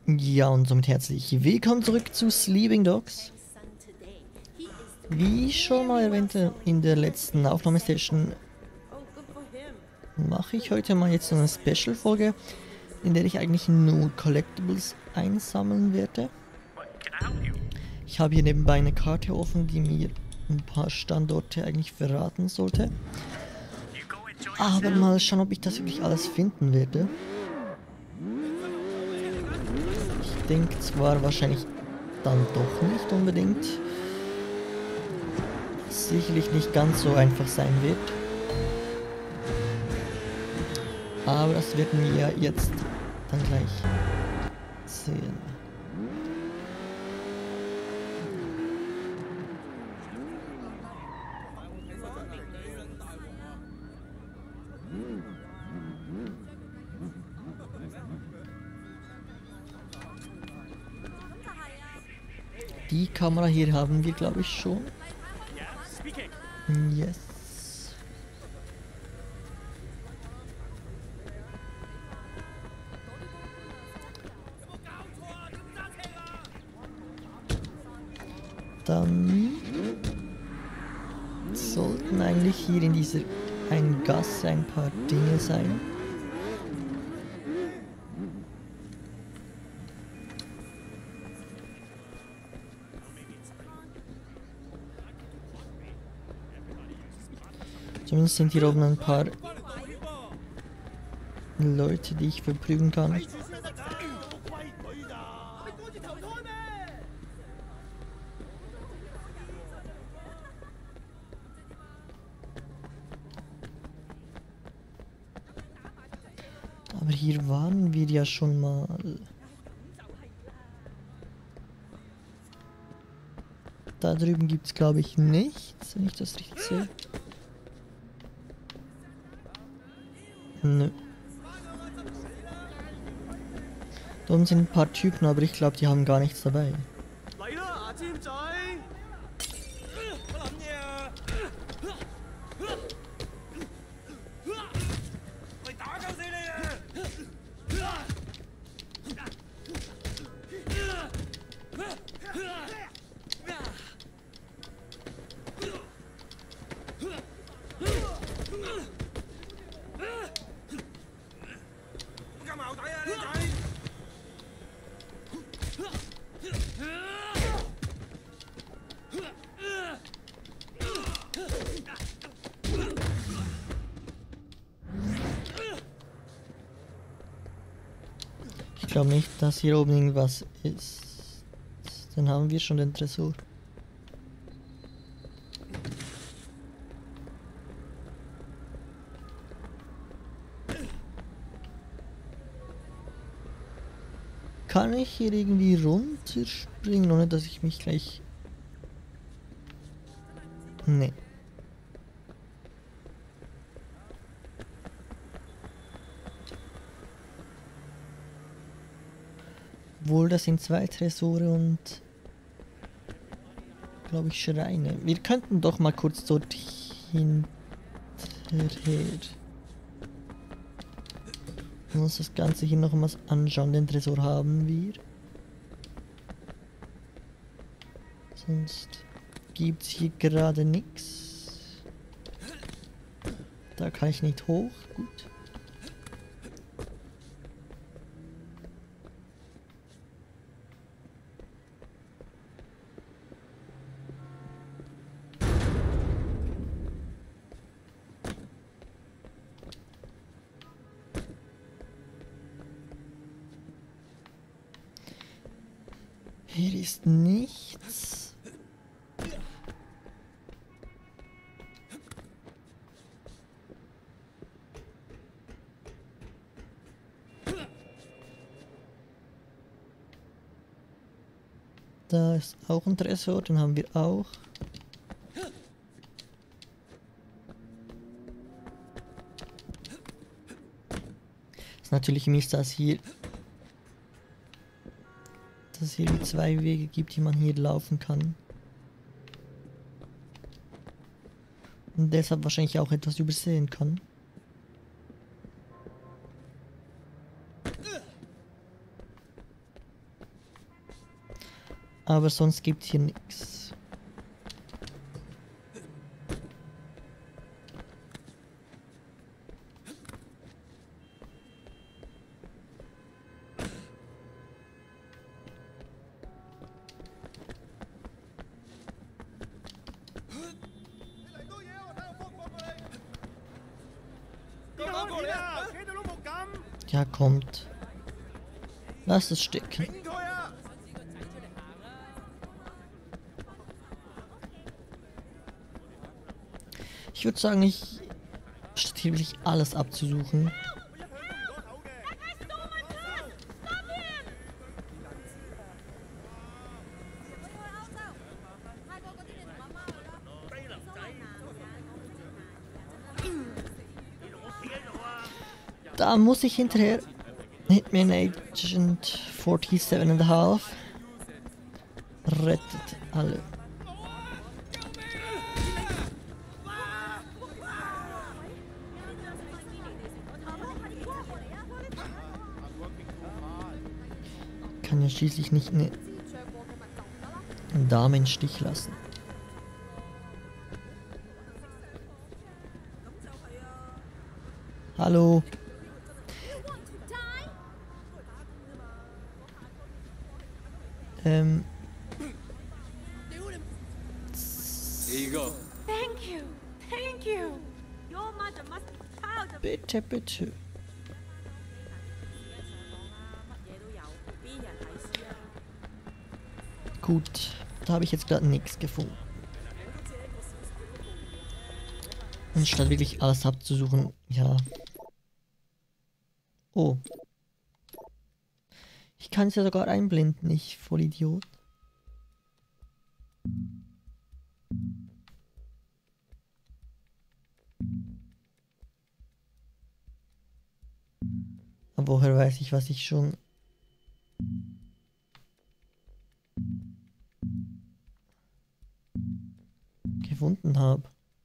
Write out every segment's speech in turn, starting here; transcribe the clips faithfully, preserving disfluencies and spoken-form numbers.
Ja, und somit herzlich willkommen zurück zu Sleeping Dogs. Wie schon mal erwähnte in der letzten Aufnahmestation, mache ich heute mal jetzt so eine Special-Folge, in der ich eigentlich nur Collectibles einsammeln werde. Ich habe hier nebenbei eine Karte offen, die mir ein paar Standorte eigentlich verraten sollte. Aber mal schauen, ob ich das wirklich alles finden werde. Ich denke zwar wahrscheinlich dann doch nicht unbedingt. Sicherlich nicht ganz so einfach sein wird. Aber das werden wir ja jetzt dann gleich sehen. Die Kamera hier haben wir, glaube ich, schon. Yes. Dann sollten eigentlich hier in dieser einen Gasse ein paar Dinge sein. Zumindest sind hier oben ein paar Leute, die ich verprügeln kann. Aber hier waren wir ja schon mal. Da drüben gibt es, glaube ich, nichts, wenn ich das richtig sehe. Nö. Da unten sind ein paar Typen, aber ich glaube, die haben gar nichts dabei. Ich glaube nicht, dass hier oben irgendwas ist. Dann haben wir schon den Tresor. Kann ich hier irgendwie runterspringen, ohne dass ich mich gleich... Nee. Wohl, das sind zwei Tresore und... glaube ich, Schreine. Wir könnten doch mal kurz dort hinterher. Wir uns das Ganze hier noch mal anschauen. Den Tresor haben wir. Sonst gibt es hier gerade nichts. Da kann ich nicht hoch. Gut. Hier ist nichts. Da ist auch ein Tresor, den haben wir auch. Ist natürlich mies, dass hier dass es hier zwei Wege gibt, die man hier laufen kann. Und deshalb wahrscheinlich auch etwas übersehen kann. Aber sonst gibt es hier nichts. Ja, kommt. Lass es stecken. Ich würde sagen, ich statt hier wirklich alles abzusuchen. Da muss ich hinterher. Hitman Agent siebenundvierzig and a half rettet alle. Kann ja schließlich nicht eine Dame im Stich lassen. Hallo. Ähm. Here you go. Thank you, thank you. Your mother must be proud of Bitte, bitte. Gut, da habe ich jetzt gerade nichts gefunden. Und statt wirklich alles abzusuchen, ja. Oh. Ich kann es ja sogar einblenden, ich Vollidiot. Aber woher weiß ich, was ich schon gefunden habe?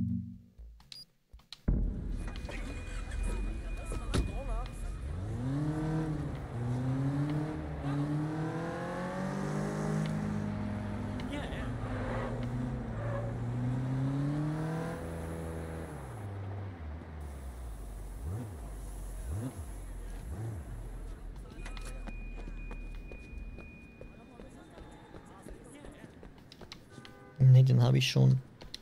Ne, den habe ich schon.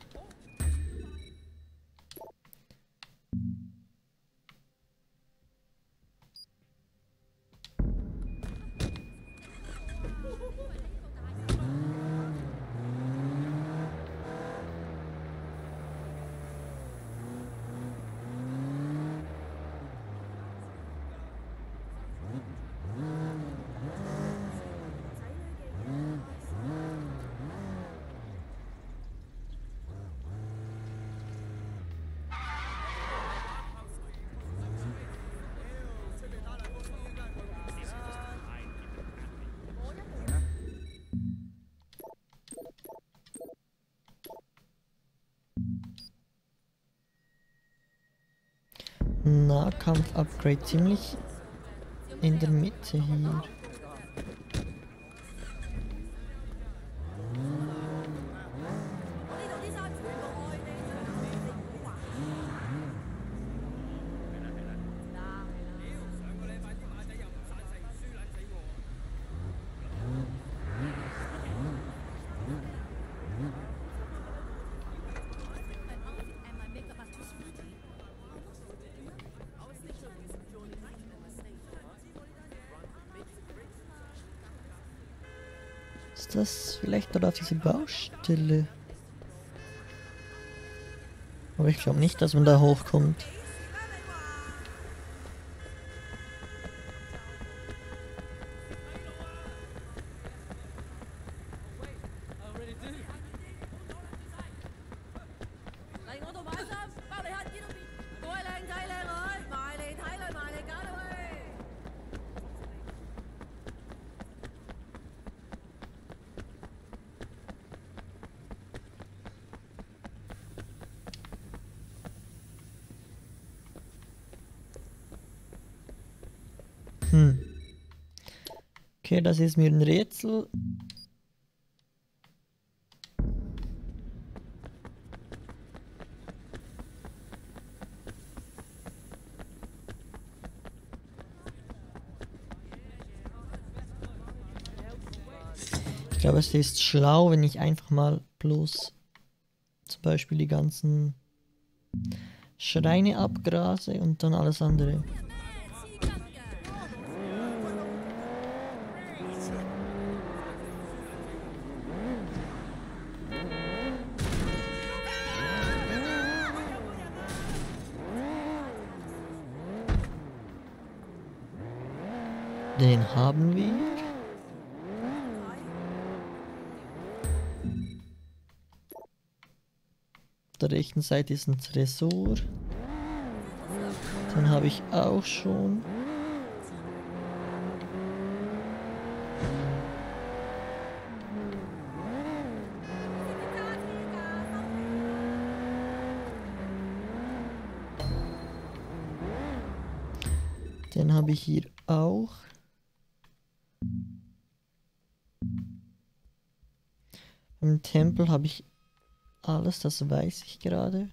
Nahkampf-Upgrade ziemlich in der Mitte hier. Ist das vielleicht oder diese Baustelle? Aber ich glaube nicht, dass man da hochkommt. Hm. Okay, das ist mir ein Rätsel. Ich glaube, es ist schlau, wenn ich einfach mal bloß zum Beispiel die ganzen Schreine abgrase und dann alles andere. Den haben wir. Auf der rechten Seite ist ein Tresor. Den habe ich auch schon. Den habe ich hier auch. Im Tempel habe ich alles, das weiß ich gerade.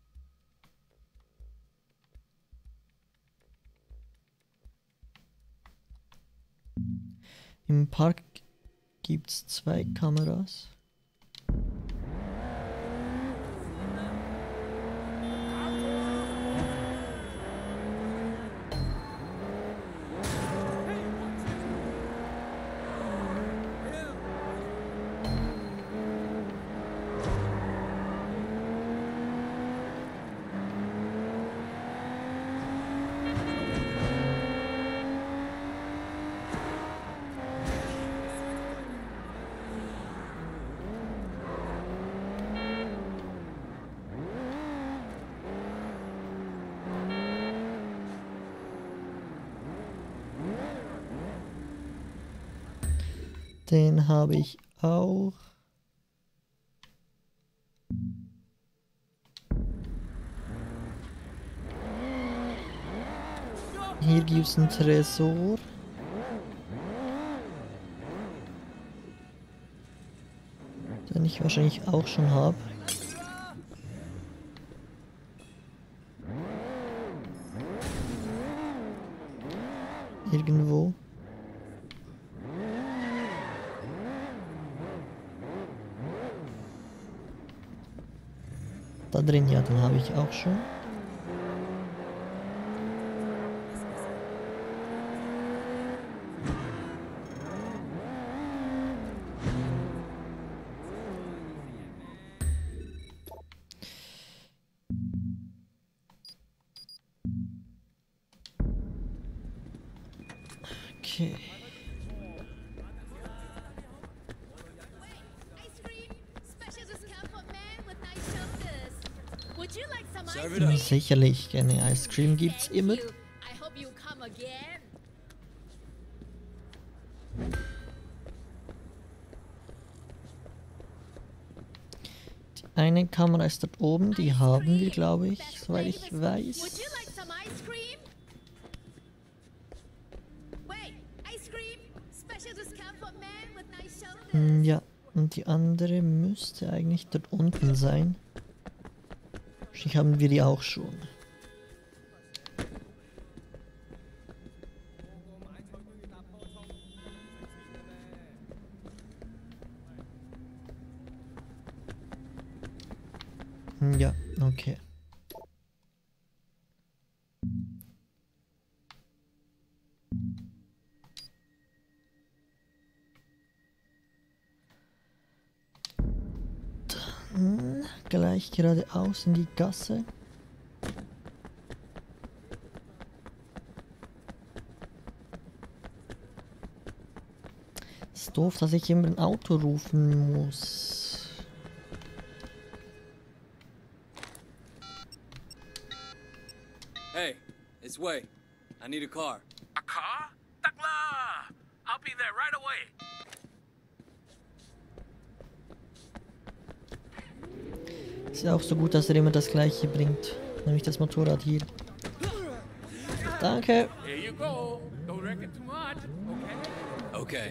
Im Park gibt es zwei Kameras. Den habe ich auch. Hier gibt es einen Tresor. Den ich wahrscheinlich auch schon habe. Irgendwo. Da drin, ja, den habe ich auch schon. Okay. Ja, sicherlich, eine Ice Cream gibt's immer. Die eine Kamera ist dort oben, die haben wir, glaube ich, soweit ich weiß. Hm, ja, und die andere müsste eigentlich dort unten sein. Wahrscheinlich haben wir die auch schon. Hm, ja, okay. Dann gleich geradeaus in die Gasse. Ist doof, dass ich immer ein Auto rufen muss. Hey, it's Wei. I need a car. A car? Takla! I'll be there right away. Ist ja auch so gut, dass er immer das gleiche bringt. Nämlich das Motorrad hier. Danke. Here you go. Don't wreck it too much, okay? Okay.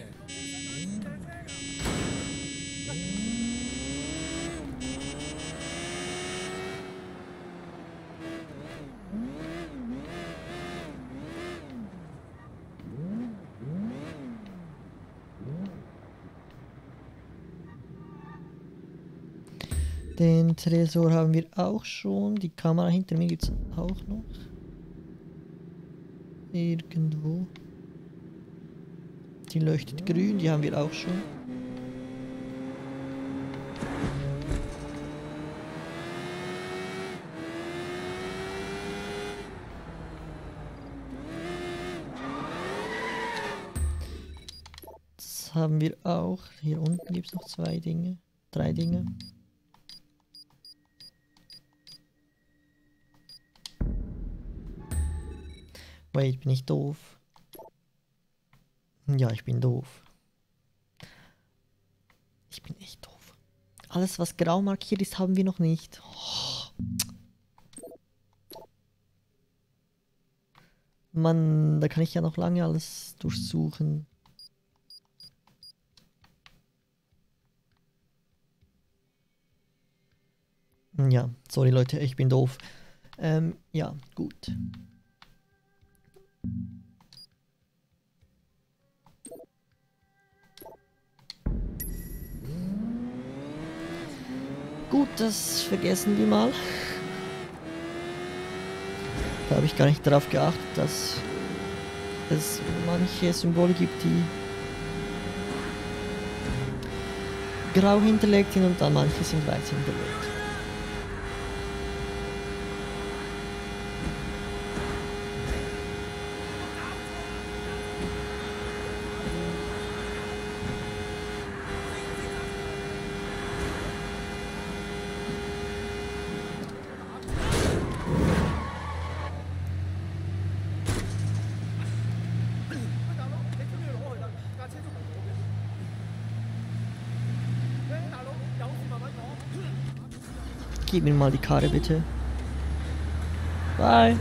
Den Tresor haben wir auch schon. Die Kamera hinter mir gibt es auch noch. Irgendwo. Die leuchtet grün, die haben wir auch schon. Das haben wir auch. Hier unten gibt es noch zwei Dinge. Drei Dinge. Wait, bin ich doof? Ja, ich bin doof. Ich bin echt doof. Alles, was grau markiert ist, haben wir noch nicht. Oh. Mann, da kann ich ja noch lange alles durchsuchen. Ja, sorry Leute, ich bin doof. Ähm, ja, gut. Gut, das vergessen wir mal. Da habe ich gar nicht darauf geachtet, dass es manche Symbole gibt, die grau hinterlegt sind und dann manche sind weiß hinterlegt. Gib mir mal die Karte, bitte. Bye.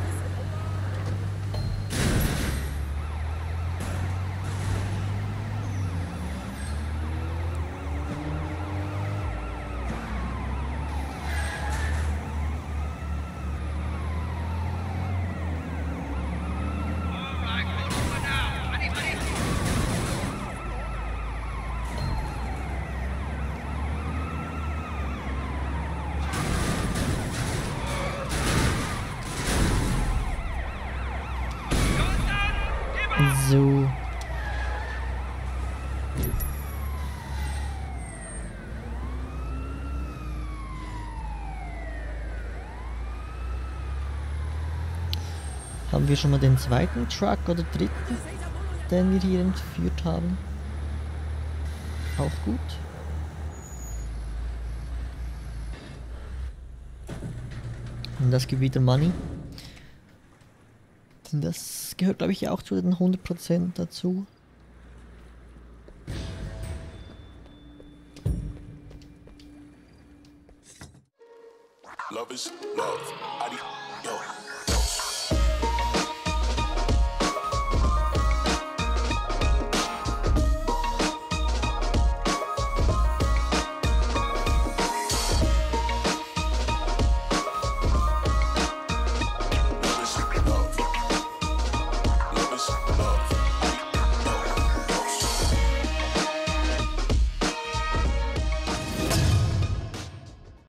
So. Haben wir schon mal den zweiten Truck oder dritten, den wir hier entführt haben? Auch gut. Und das gibt wieder Money. Das gehört, glaube ich, auch zu den hundert Prozent dazu. Love is love. I, yo.